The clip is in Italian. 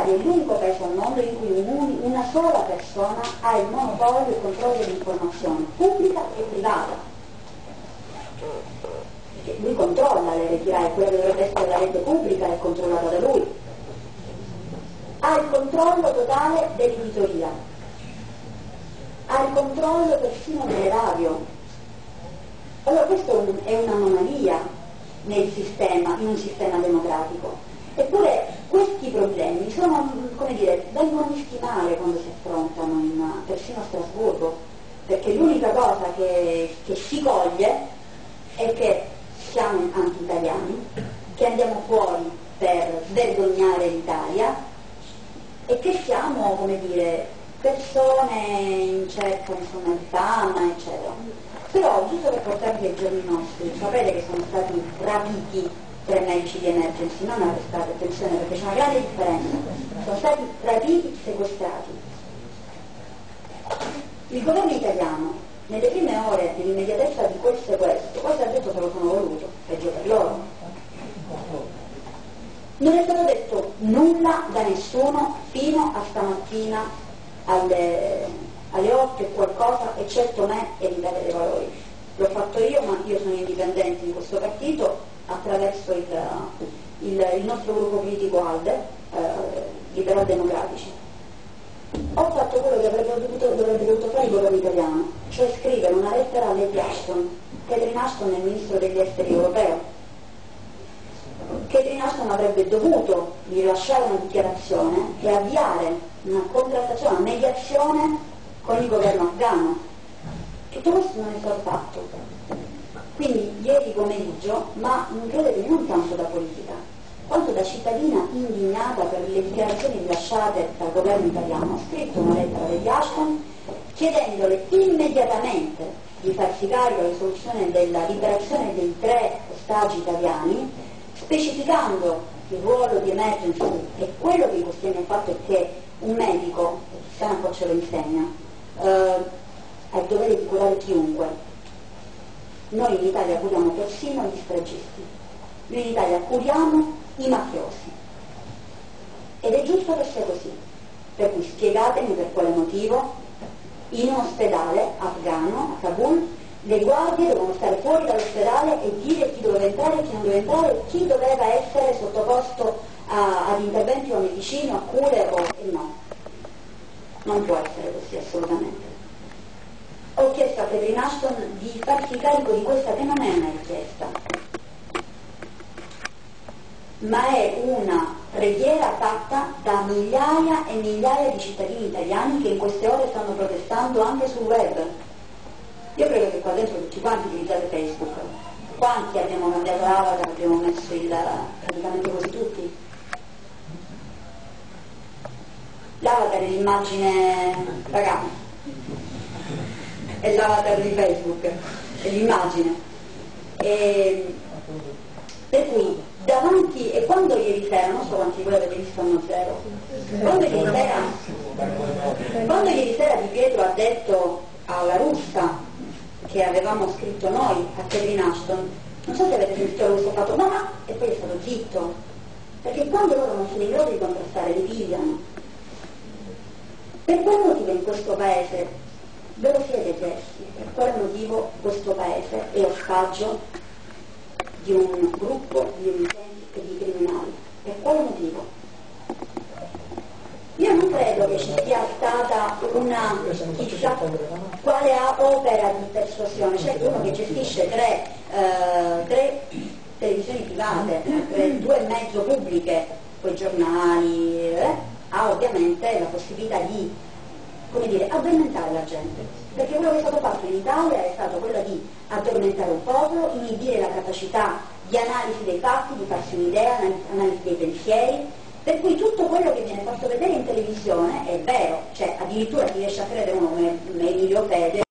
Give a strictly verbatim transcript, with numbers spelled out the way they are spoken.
è l'unico paese al mondo in cui un, una sola persona ha il monopolio e il controllo dell'informazione pubblica e privata. Perché lui controlla le reti RAI, quella che dovrebbe essere la rete pubblica è controllata da lui. Ha il controllo totale dell'editoria, ha il controllo persino delle radio. Allora questo è, un, è un'anomalia nel sistema, in un sistema democratico. Eppure questi problemi sono, come dire, vengono visti male quando si affrontano in, persino a Strasburgo, perché l'unica cosa che, che si coglie è che siamo anti-italiani, che andiamo fuori per vergognare l'Italia e che siamo, come dire, persone in cerca insomma, di fama, eccetera. Però, giusto per portarvi ai giorni nostri, sapete che sono stati rapiti tre medici di emergency, non arrestati, attenzione, perché c'è una grande differenza. Sono stati rapiti, sequestrati. Il governo italiano, nelle prime ore dell'immediatezza di quel sequestro, poi si è detto se lo sono voluto, peggio per loro. Non è stato detto nulla da nessuno fino a stamattina alle, alle otto e qualcosa, eccetto me e l'Italia dei Valori. L'ho fatto io, ma io sono indipendente in questo partito attraverso il, il, il nostro gruppo politico ALDE, eh, Liberal Democratici. Ho fatto quello che avrebbe dovuto, dovrebbe dovuto fare il governo italiano, cioè scrivere una lettera a Lady Ashton. Catherine Ashton è il ministro degli esteri europeo. Catherine Ashton avrebbe dovuto rilasciare una dichiarazione e avviare una contrattazione, una mediazione con il governo afghano. Tutto questo non è stato fatto. Quindi ieri pomeriggio, ma credetemi non tanto da politica, quanto da cittadina indignata per le dichiarazioni rilasciate dal governo italiano, ho scritto una lettera degli Ashton chiedendole immediatamente di farsi carico della risoluzione della liberazione dei tre ostaggi italiani, specificando il ruolo di emergency e quello che i costiani hanno fatto è che un medico, Sanaco ce lo insegna, eh, ha il dovere di curare chiunque. Noi in Italia curiamo persino gli stragisti, noi in Italia curiamo i mafiosi ed è giusto che sia così, per cui spiegatemi per quale motivo in un ospedale afghano a Kabul le guardie dovevano stare fuori dall'ospedale e dire chi doveva entrare e chi non doveva entrare e chi doveva essere sottoposto a, ad interventi o a medicine o a cure o e no. Non può essere così assolutamente. Ho chiesto a Catherine Ashton di farsi carico di questa che non è una richiesta, ma è una preghiera fatta da migliaia e migliaia di cittadini italiani che in queste ore stanno protestando anche sul web. Io credo che qua dentro tutti quanti utilizzate Facebook. Quanti abbiamo cambiato l'avatar, abbiamo messo il praticamente così tutti? L'avatar è l'immagine, ragazzi, è l'avatar di Facebook, è l'immagine. E, per cui davanti, e quando ieri sera, non so quanti di voi avete visto hanno zero, quando ieri sera, quando ieri sera Di Pietro ha detto alla russa che avevamo scritto noi a Catherine Ashton, non so se avete sentito questo fatto, no ma, e poi è stato zitto, perché quando loro non sono in grado di contrastare li pigliano. Per quale motivo in questo paese ve lo siete chiesti? Per quale motivo questo paese è ostaggio di un gruppo di delinquenti e di criminali? Per quale motivo? Io non credo che ci sia stata una chissà quale opera di persuasione. C'è uno che gestisce tre, eh, tre televisioni private, eh, due e mezzo pubbliche, poi giornali, eh, ha ovviamente la possibilità di, come dire, addormentare la gente, perché quello che è stato fatto in Italia è stato quello di addormentare un popolo, inibire la capacità di analisi dei fatti, di farsi un'idea, analisi dei pensieri, per cui tutto quello che viene fatto vedere in televisione è vero, cioè addirittura si riesce a credere uno come Emilio Fede